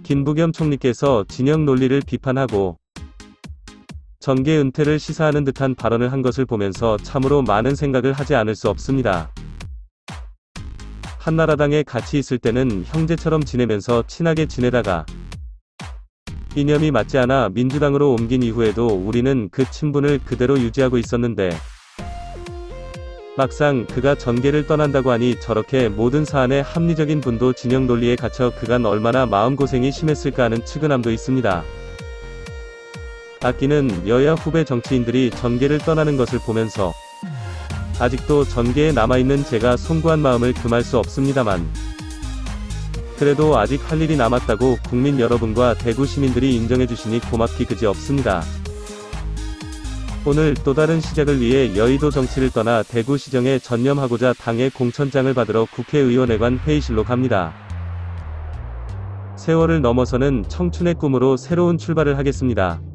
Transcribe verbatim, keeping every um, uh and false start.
김부겸 총리께서 진영 논리를 비판하고 정계 은퇴를 시사하는 듯한 발언을 한 것을 보면서 참으로 많은 생각을 하지 않을 수 없습니다. 한나라당에 같이 있을 때는 형제처럼 지내면서 친하게 지내다가 이념이 맞지 않아 민주당으로 옮긴 이후에도 우리는 그 친분을 그대로 유지하고 있었는데 막상 그가 정계를 떠난다고 하니 저렇게 모든 사안에 합리적인 분도 진영 논리에 갇혀 그간 얼마나 마음고생이 심했을까 하는 측은함도 있습니다. 아끼는 여야 후배 정치인들이 정계를 떠나는 것을 보면서 아직도 정계에 남아있는 제가 송구한 마음을 금할 수 없습니다만 그래도 아직 할 일이 남았다고 국민 여러분과 대구 시민들이 인정해주시니 고맙기 그지없습니다. 오늘 또 다른 시작을 위해 여의도 정치를 떠나 대구시정에 전념하고자 당의 공천장을 받으러 국회의원회관 회의실로 갑니다. 세월을 넘어서는 청춘의 꿈으로 새로운 출발을 하겠습니다.